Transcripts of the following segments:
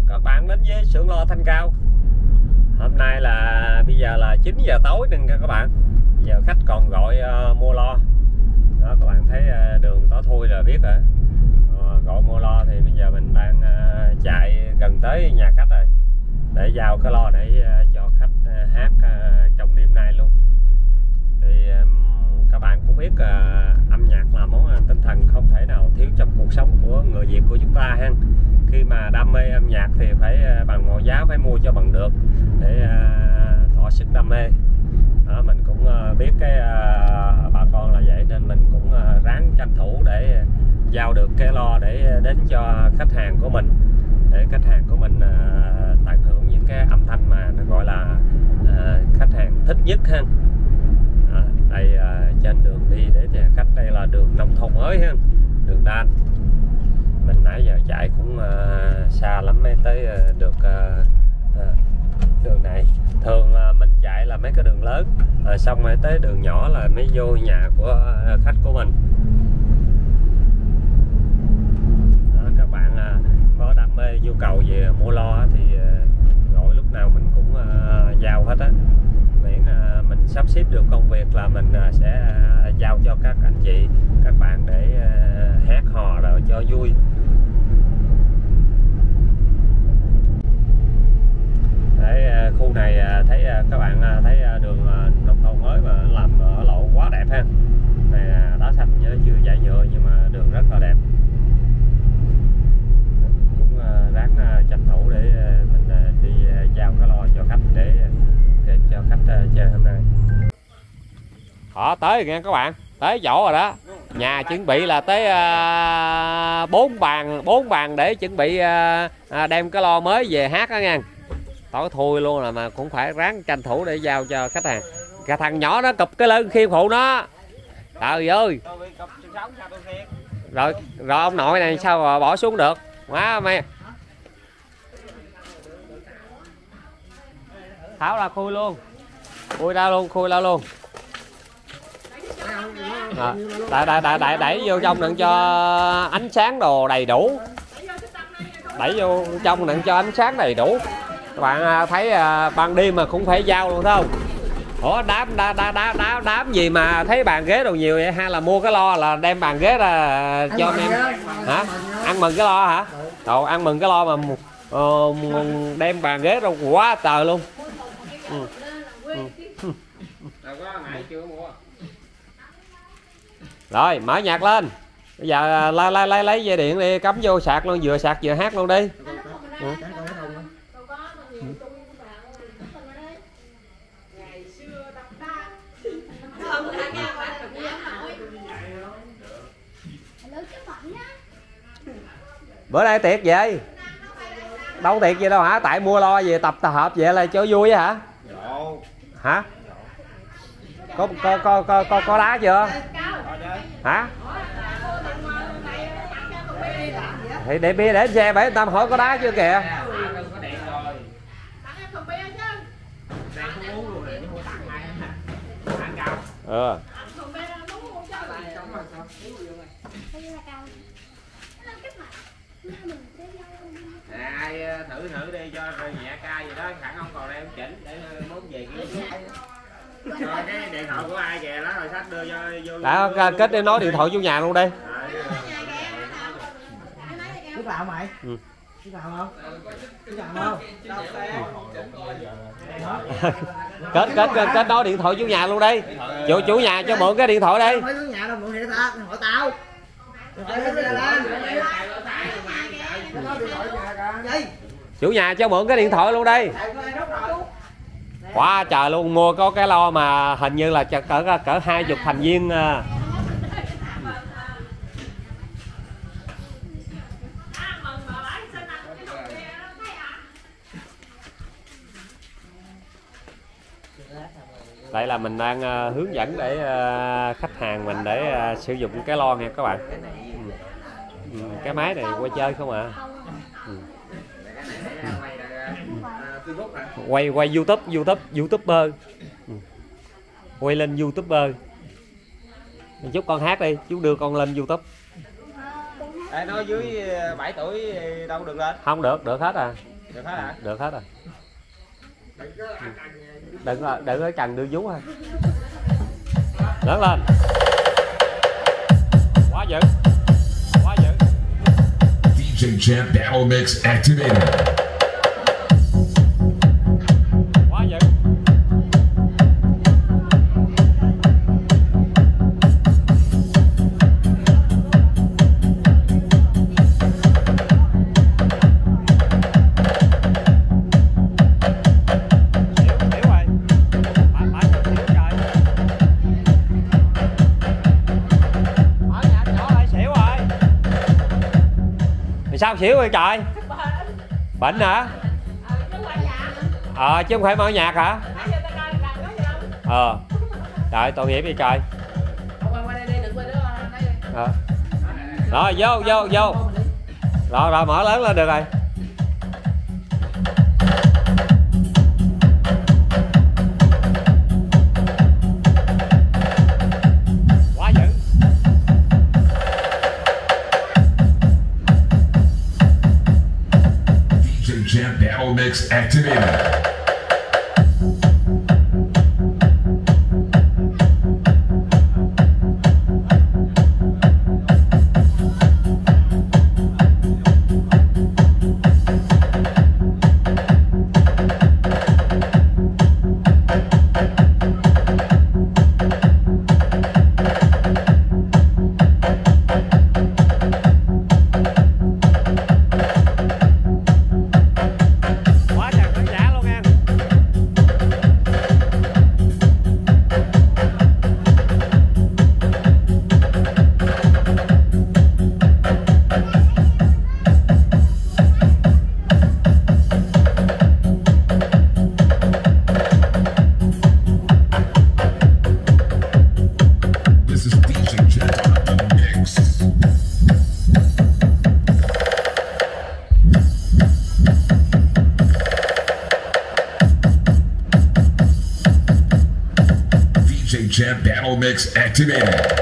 các bạn đến với xưởng lo Thanh Cao. Hôm nay là bây giờ là 9 giờ tối nên các bạn. Giờ khách còn gọi mua lo. Đó, các bạn thấy đường tối thui là biết rồi. Gọi mua lo thì bây giờ mình đang chạy gần tới nhà khách rồi. Để giao cái lo để cho khách hát trong đêm nay luôn. Thì các bạn cũng biết âm nhạc là món ăn tinh thần không thể nào thiếu trong cuộc sống của người Việt của chúng ta ha. Khi mà đam mê âm nhạc thì phải bằng mọi giá phải mua cho bằng được để thỏa sức đam mê. Đó, mình cũng biết cái bà con là vậy nên mình cũng ráng tranh thủ để giao được cái lo để đến cho khách hàng của mình, để khách hàng của mình tận hưởng những cái âm thanh mà nó gọi là khách hàng thích nhất ha. Đó, đây trên đường đi để nhà khách, đây là đường nông thôn mới ha, đường đan. Mình nãy giờ chạy cũng xa lắm mới tới được đường này. Thường mình chạy là mấy cái đường lớn xong rồi tới đường nhỏ là mới vô nhà của khách của mình. Đó, các bạn có đam mê nhu cầu về mua lo thì gọi lúc nào mình cũng giao hết á. Miễn mình sắp xếp được công việc là mình sẽ giao cho các anh chị, các bạn để hát hò rồi cho vui. Đấy, khu này thấy các bạn thấy đường nông thôn mới mà làm ở lộ quá đẹp ha. Này đá xanh chứ chưa trải nhựa nhưng mà đường rất là đẹp. Cũng ráng tranh thủ để mình đi giao cái lo cho khách để kịp cho khách chơi hôm nay. Họ tới rồi nha các bạn, tới chỗ rồi đó. Nhà chuẩn bị là tới 4 bàn để chuẩn bị đem cái lo mới về hát đó nha. Tối thui luôn là mà cũng phải ráng tranh thủ để giao cho khách hàng. Cái thằng nhỏ nó cụp cái lưng khiêng phụ nó. Trời ơi. Rồi ông nội này sao mà bỏ xuống được. Quá mày. Tháo ra khui luôn. Khui ra luôn. Đẩy vô trong đừng cho ánh sáng đồ đầy đủ. Đẩy vô trong đừng cho ánh sáng đầy đủ. Các bạn thấy ban đêm mà cũng phải giao luôn thấy không? Ủa đám gì mà thấy bàn ghế đồ nhiều vậy, hay là mua cái lo là đem bàn ghế ra cho anh em hả? Ăn mừng cái lo hả? Đồ ăn mừng cái lo mà đem bàn ghế ra quá trời luôn. Rồi mở nhạc lên. Bây giờ lấy dây điện đi cắm vô sạc luôn, vừa sạc vừa hát luôn đi. Bữa nay tiệc vậy? Đâu tiệc gì đâu hả? Tại mua lo về tập hợp vậy là cho vui hả? Hả? Có đá chưa? Hả? Thì để xe bảy tâm hỏi có đá chưa kìa. Ừ. Ai thử đi cho nhẹ ca gì đó, khẳng không còn đem chỉnh để mốt về kia. Rồi cái điện thoại của ai kìa đó rồi sách đưa cho vô. Đã kết đi nói điện thoại vô nhà luôn đi. Biết làm mày? Ừ. Biết làm không? Biết làm không? Kết nói điện thoại vô nhà luôn đi. Chủ nhà cho mượn cái điện thoại đi. Mấy chủ nhà đâu mượn điện thoại hỏi tao. Chủ nhà cho mượn cái điện thoại luôn đi. Quá trời luôn, mua có cái lo mà hình như là cỡ 20 thành viên. Đây là mình đang hướng dẫn để khách hàng mình để sử dụng cái lo nha các bạn. Cái máy này qua chơi không à. Quay YouTuber. Quay lên YouTuber. Chút con hát đi, chú đưa con lên YouTube. Nói dưới 7 tuổi đâu được lên. Không được, được hết à. Được hết hả? Được hết rồi. Đừng có cần đưa vú ha. Lớn lên. Quá dữ. Quá dữ. DJ Champ Battle Mix activated. Quá dữ. Sao xỉu vậy trời? Bệnh hả? Chứ không phải mở nhạc hả? Trời tội nghiệp đi trời. Rồi vô. Rồi mở lớn lên được rồi. Quá dữ. Champ Battle Mix activated. DJ Champ Battle Mix activated.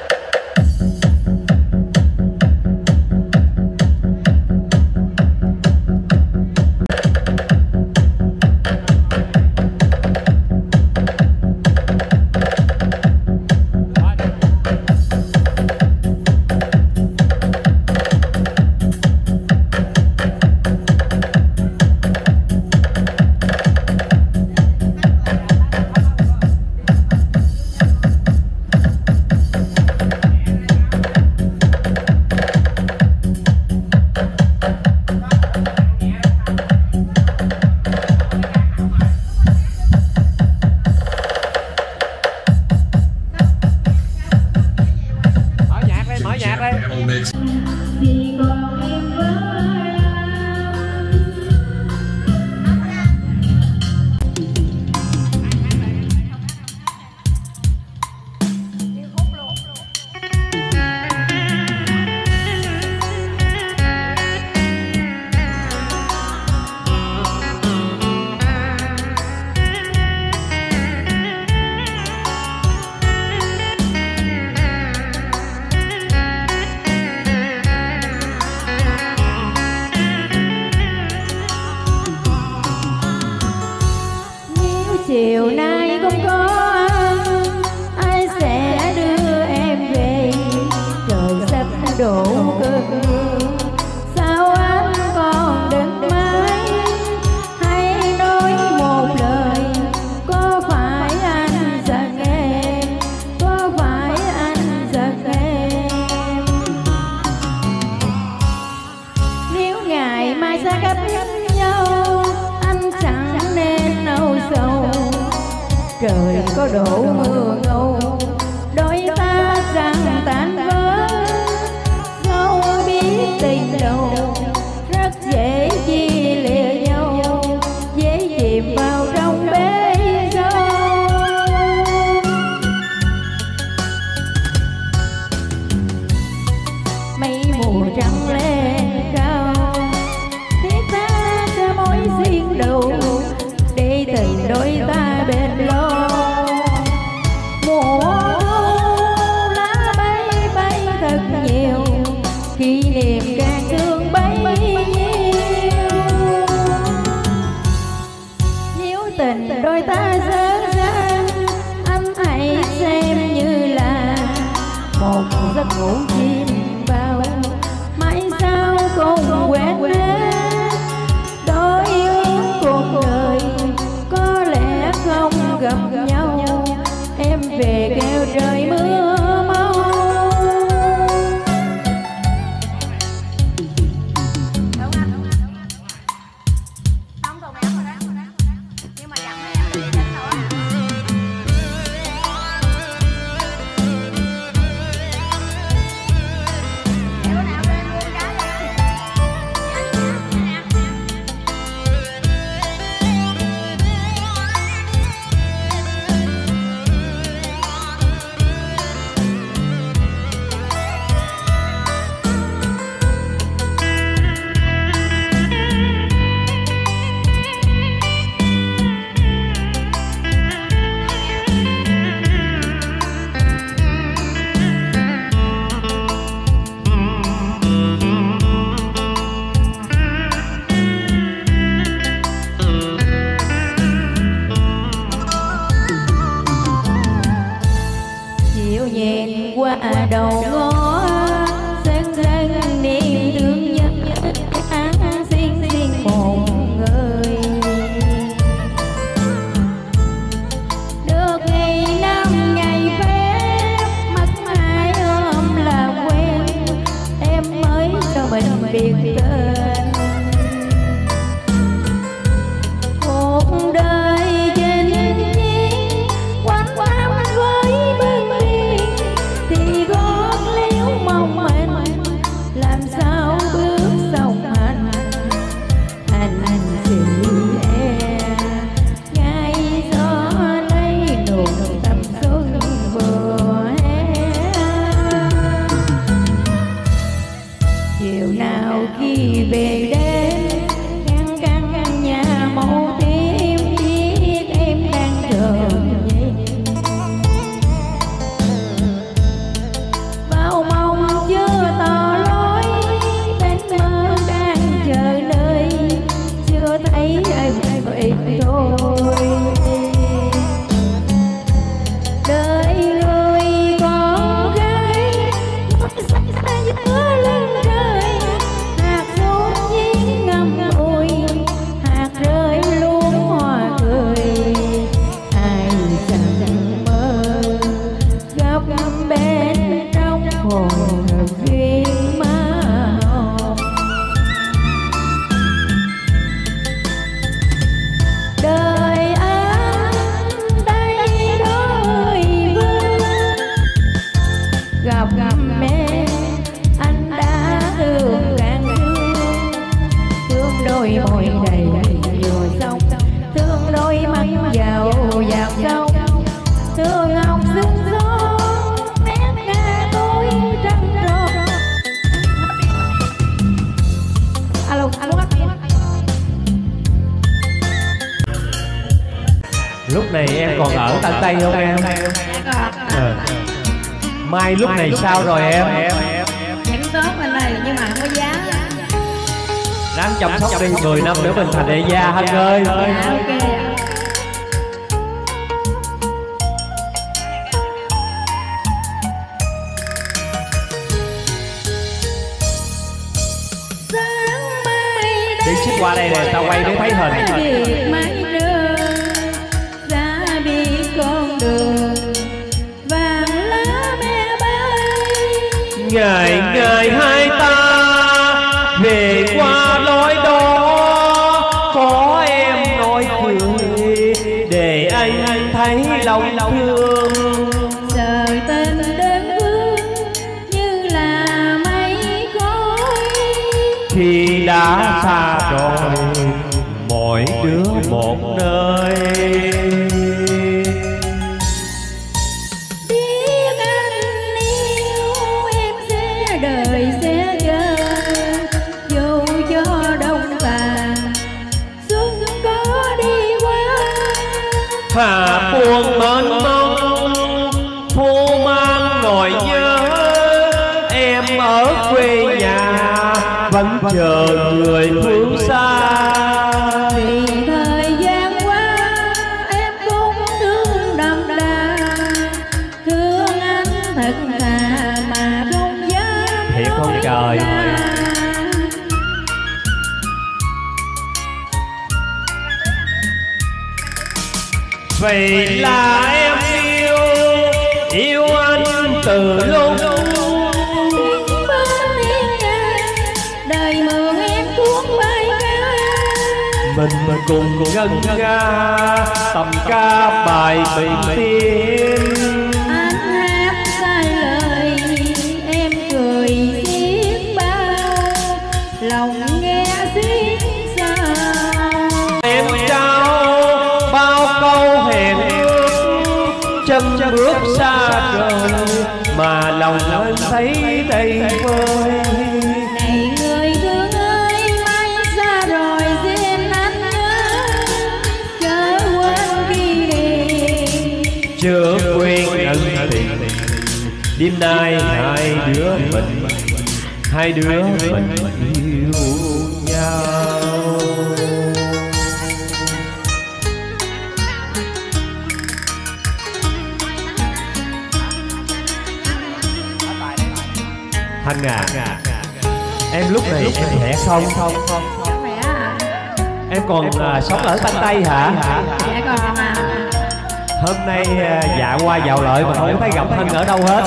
Chiều nay không có ăn, ai sẽ đưa em về? Trời sắp đổ cơn mưa, sao anh còn đứng mãi? Hãy nói một lời, có phải anh giận em? Có phải anh giận em? Nếu ngày mai xa cách nhau, anh chẳng nên âu sầu. Trời có đổ mưa ngâu, đôi ta rằng tan vỡ. Dẫu biết tình đầu rất dễ chia lìa nhau, dễ chìm vào trong bể dâu. Mây mù trắng lên cao, thiết tha cho mối duyên đầu, để tình đôi ta bên lo. Mùa thu lá bay bay thật nhiều, kỷ niệm càng thương. đôi môi đầy vừa sông, thương đôi mắt giàu dạt sông, thương ngọc xinh son nét nga tôi trăng tròn. Alo alo. Lúc này em còn ở Tân Tây không em? Mai lúc này sao rồi em? Vẫn tốt anh ơi, nhưng mà không có giá. Ráng chăm sóc đi, 10 năm nữa mình thành đại gia Hân ơi. Dạ, ok ạ. Đi xích qua đây nè, tao quay để thấy hình. Ngày ngày hai ta về qua lối đó, có em nói cười để anh thấy lòng thương. Giờ tình đơn phương như là mây khói, khi đã xa rồi mỗi đứa một nơi. Đời sẽ chờ dù cho đông tàn xuân có đi qua. Hà buồn mênh mông thu mang nỗi nhớ, em ở quê nhà vẫn chờ người phương xa. Vì thời gian qua em cũng thương đậm đà, thương anh thật thà mà không dám. Thiệt không trời. Vậy là em yêu anh từ lúc đời mường em cuốn bay ca. mình cùng ngân nga tầm ca bài bình tiên. Anh hát sai lời em cười xiết bao, lòng nghe xiết sao. Em trao bao câu hẹn ước, chân bước xa rồi mà lòng anh thấy đầy vơi. Này người thương ơi, mai xa rồi xin anh nhớ, chớ quên kỷ niệm, chưa quên ân tình. Đêm nay hai đứa mình yêu nhau. Thanh à, em lúc này em khỏe không? khỏe à? Em còn sống ở Tân Tây hả? Dạ còn à. Hôm nay dạ qua dạo lợi mà không thấy gặp Hân ở đâu hết.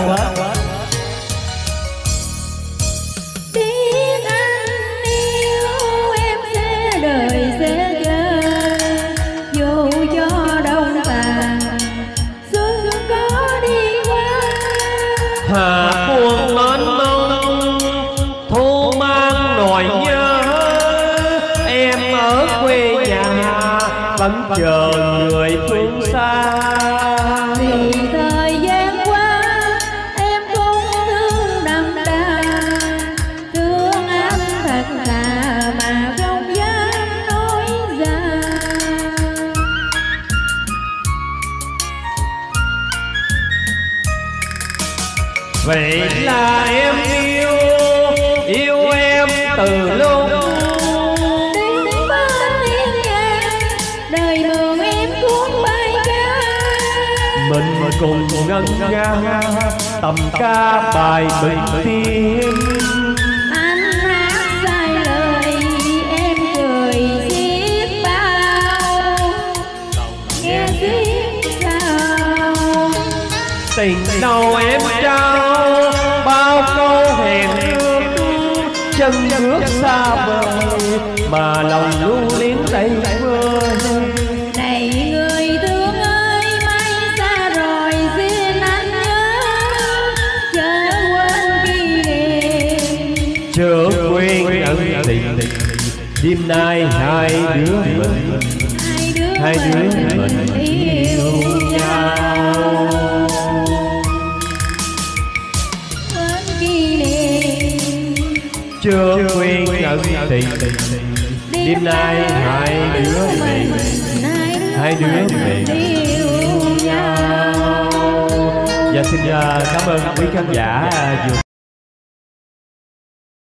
Biết anh yêu em sẽ đời sẽ chờ, dù cho đông tàn xuân có đi qua. Hà buồn mênh mông thu mang nỗi nhớ, em ở quê nhà vẫn chờ người phương xa. Vì thời gian qua em cũng thương đậm đà, thương anh thật thà mà không dám nói ra. Vậy là em yêu em từ lúc Đến bên yên nhà đời mường em cuốn bay ca. mình cùng ngân nga tầm ca bài bình tiên. Anh hát sai lời em cười xiết bao, nghe xiết sao. Tình đầu em trao bao câu hẹn ước, chân bước xa vời mà lòng lưu luyến đầy vơi. Này người thương ơi, mai xa rồi xin anh nhớ, chớ quên kỷ niệm, chưa quên ân tình. Đêm nay hai đứa mình yêu nhau. Chưa quên ân tình, đêm nay hai đứa mình yêu nhau. Và xin cảm ơn quý khán giả vừa